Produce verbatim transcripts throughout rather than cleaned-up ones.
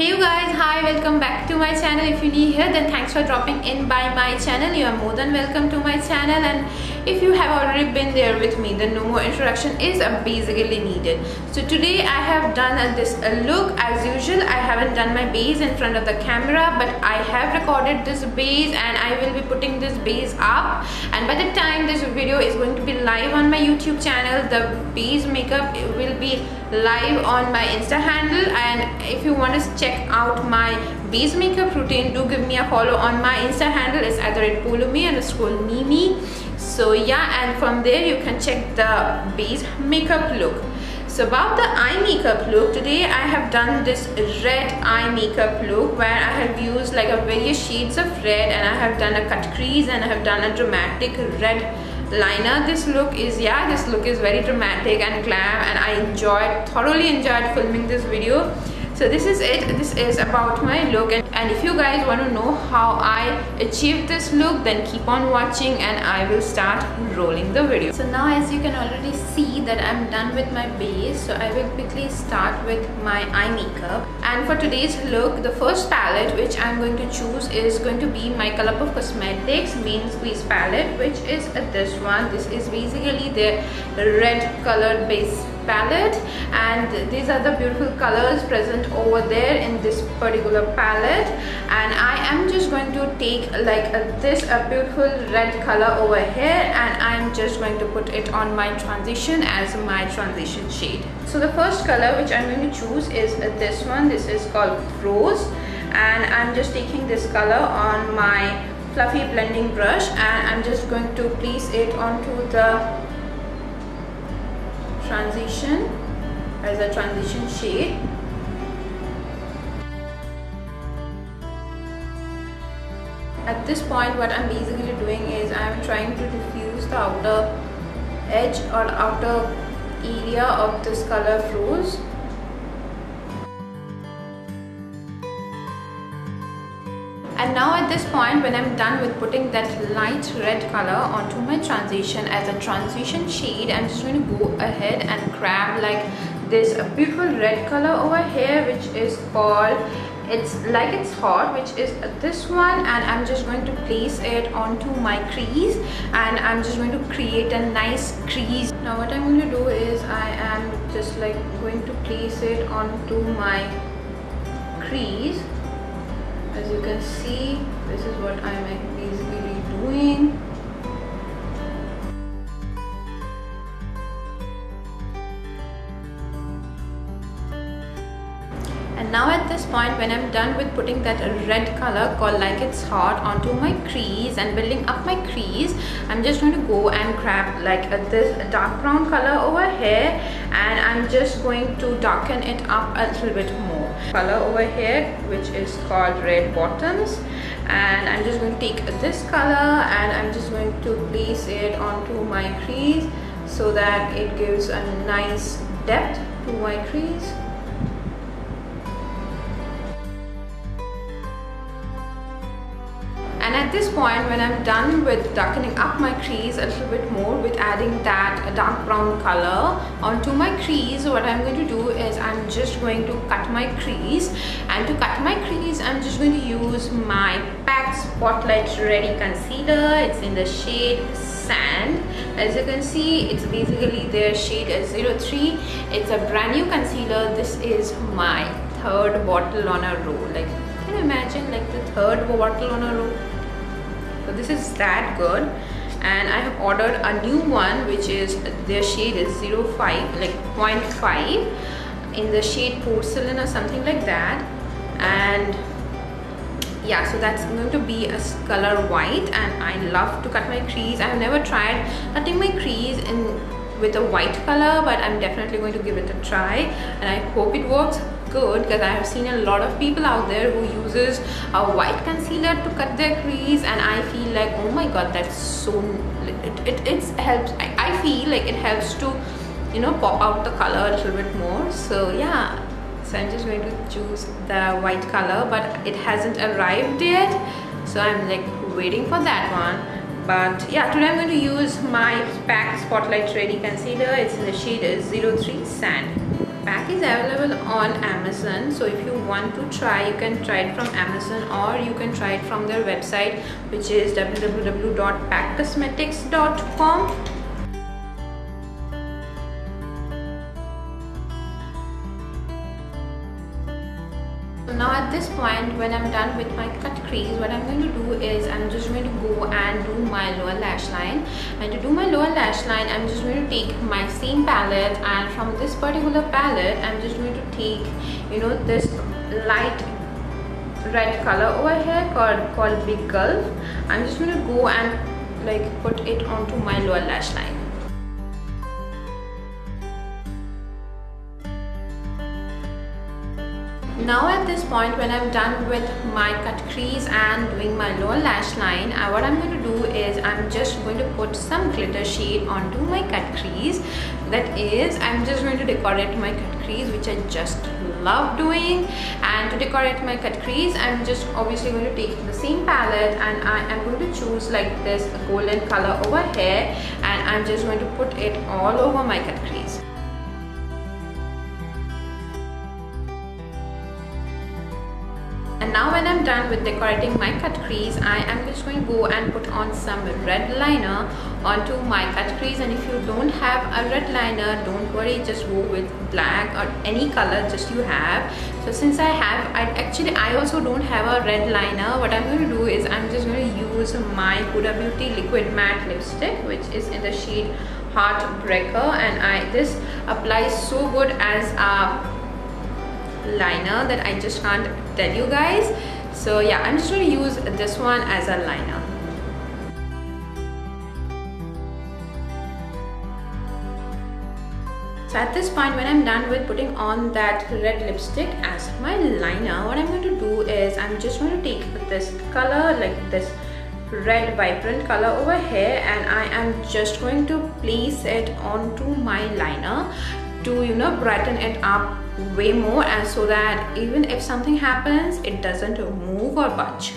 Hey you guys, hi, welcome back to my channel. If you're new here, then thanks for dropping in by my channel. You are more than welcome to my channel, and if you have already been there with me, then no more introduction is basically needed. So today I have done uh, this uh, look as usual. I haven't done my base in front of the camera, but I have recorded this base and I will be putting this base up, and by the time this video is going to be live on my YouTube channel, the base makeup will be live on my Insta handle. And if you want to check out my base makeup routine, do give me a follow on my Insta handle. It's either at polumi underscore mimi. So yeah, and from there you can check the base makeup look. So about the eye makeup look, today I have done this red eye makeup look where I have used like a various shades of red, and I have done a cut crease and I have done a dramatic red liner. This look is, yeah, this look is very dramatic and glam, and I enjoyed, thoroughly enjoyed filming this video. So this is it. This is about my look, and, and if you guys want to know how I achieved this look, then keep on watching and I will start rolling the video. So now as you can already see that I'm done with my base, so I will quickly start with my eye makeup. And for today's look, the first palette which I'm going to choose is going to be my Colourpop Cosmetics Main Squeeze palette, which is this one. This is basically the red colored base palette, and these are the beautiful colors present over there in this particular palette. And I am just going to take like a, this a beautiful red color over here, and I'm just going to put it on my transition as my transition shade. So the first color which I'm going to choose is this one. This is called Rose, and I'm just taking this color on my fluffy blending brush, and I'm just going to place it onto the transition as a transition shade. At this point, what I'm basically doing is I'm trying to diffuse the outer edge or outer area of this color Rose. And now at this point, when I'm done with putting that light red color onto my transition as a transition shade, I'm just going to go ahead and grab like this beautiful red color over here, which is called It's Like It's Hot, which is this one, and I'm just going to place it onto my crease, and I'm just going to create a nice crease. Now what I'm going to do is I am just like going to place it onto my crease. As you can see, this is what I'm basically doing. And now at this point, when I'm done with putting that red color called Like It's Hot onto my crease and building up my crease, I'm just going to go and grab like a, this dark brown color over here, and I'm just going to darken it up a little bit more. Color over here which is called Red Bottoms, and I'm just going to take this color and I'm just going to place it onto my crease so that it gives a nice depth to my crease. And at this point, when I'm done with darkening up my crease a little bit more with adding that dark brown color onto my crease, what I'm going to do is I'm just going to cut my crease. And to cut my crease, I'm just going to use my PAC Spotlight Ready Concealer. It's in the shade Sand. As you can see, it's basically their shade is zero three. It's a brand new concealer. This is my third bottle on a row. Like, can you imagine, like the third bottle on a row? So this is that good, and I have ordered a new one which is their shade is zero five, like zero point five, in the shade Porcelain or something like that. And yeah, so that's going to be a color white, and I love to cut my crease. I have never tried cutting my crease in with a white color, but I'm definitely going to give it a try, and I hope it works good, because I have seen a lot of people out there who uses a white concealer to cut their crease, and I feel like, oh my god, that's so it, it it's helps I, I feel like it helps to, you know, pop out the color a little bit more. So yeah, so I'm just going to choose the white color, but it hasn't arrived yet, so I'm like waiting for that one. But yeah, today I'm going to use my PAC Spotlight Ready Concealer. It's in the shade zero three Sand. pack is available on Amazon, so if you want to try, you can try it from Amazon, or you can try it from their website, which is w w w dot pack cosmetics dot com. Now at this point, when I'm done with my cut crease, what I'm going to do is I'm just going to go and do my lower lash line. And to do my lower lash line, I'm just going to take my same palette, and from this particular palette I'm just going to take, you know, this light red color over here called called Big Gulf. I'm just going to go and like put it onto my lower lash line. Now at this point, when I'm done with my cut crease and doing my lower lash line, uh, what I'm going to do is I'm just going to put some glitter shade onto my cut crease. That is, I'm just going to decorate my cut crease, which I just love doing. And to decorate my cut crease, I'm just obviously going to take the same palette, and I am going to choose like this golden color over here, and I'm just going to put it all over my cut crease. And now when I'm done with decorating my cut crease, I am just going to go and put on some red liner onto my cut crease. And if you don't have a red liner, don't worry, just go with black or any color just you have. So since I have, I actually I also don't have a red liner, what I'm going to do is I'm just going to use my Huda Beauty liquid matte lipstick, which is in the shade Heartbreaker, and I this applies so good as a liner that I just can't tell you guys. So yeah, I'm just going to use this one as a liner. So at this point, when I'm done with putting on that red lipstick as my liner, what I'm going to do is I'm just going to take this color, like this red vibrant color over here, and I am just going to place it onto my liner to, you know, brighten it up way more, and so that even if something happens, it doesn't move or budge.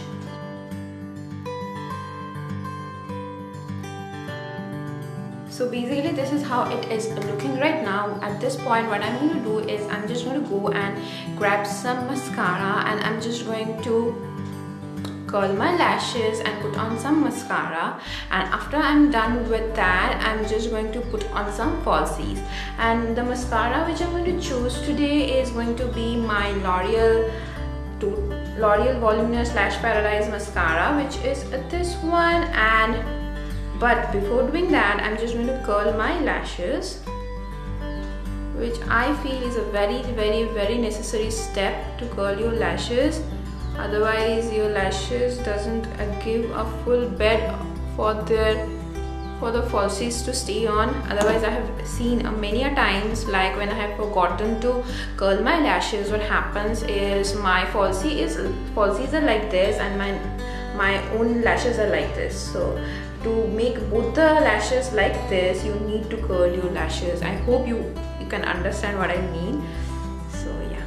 So basically this is how it is looking right now. At this point, what I'm going to do is I'm just going to go and grab some mascara, and I'm just going to curl my lashes and put on some mascara. And after I'm done with that, I'm just going to put on some falsies. And the mascara which I'm going to choose today is going to be my L'Oreal to L'Oreal Voluminous Lash Paradise mascara, which is this one. And but before doing that, I'm just going to curl my lashes, which I feel is a very very very necessary step to curl your lashes. Otherwise your lashes doesn't give a full bed for their for the falsies to stay on. Otherwise, I have seen many a times, like when I have forgotten to curl my lashes, what happens is my falsie is falsies are like this, and my my own lashes are like this. So to make both the lashes like this, you need to curl your lashes. I hope you you can understand what I mean. So yeah.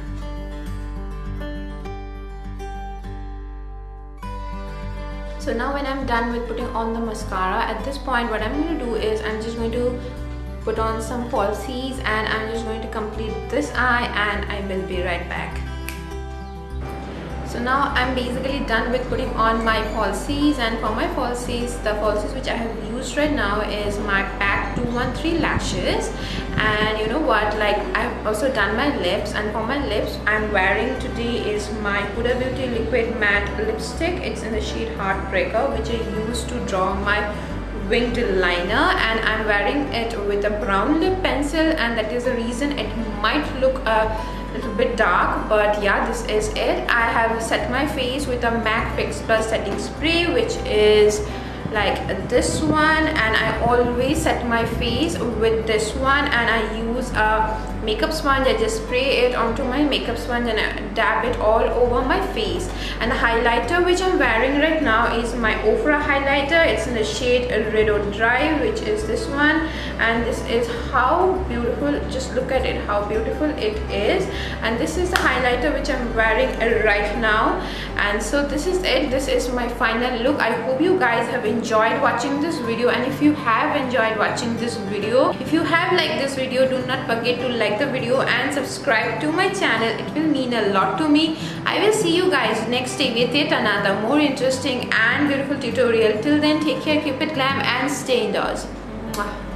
So now when I'm done with putting on the mascara, at this point what I'm going to do is I'm just going to put on some falsies, and I'm just going to complete this eye, and I will be right back. So now I'm basically done with putting on my falsies, and for my falsies, the falsies which I have used right now is my Pack two one three lashes. And you know what, like I've also done my lips, and for my lips I'm wearing today is my Huda Beauty liquid matte lipstick. It's in the shade Heartbreaker, which I used to draw my winged liner, and I'm wearing it with a brown lip pencil, and that is the reason it might look a little bit dark, but yeah, this is it. I have set my face with a MAC Fix Plus setting spray, which is like this one, and I always set my face with this one, and I use a makeup sponge. I just spray it onto my makeup sponge and I dab it all over my face. And the highlighter which I'm wearing right now is my Ofra highlighter. It's in the shade Rideau Drive, which is this one, and this is how beautiful, just look at it, how beautiful it is. And this is the highlighter which I'm wearing right now. And so this is it, this is my final look. I hope you guys have enjoyed watching this video, and if you have enjoyed watching this video, if you have liked this video, do not forget to like like the video and subscribe to my channel. It will mean a lot to me. I will see you guys next day with yet another more interesting and beautiful tutorial. Till then, take care, keep it glam and stay indoors. Mwah.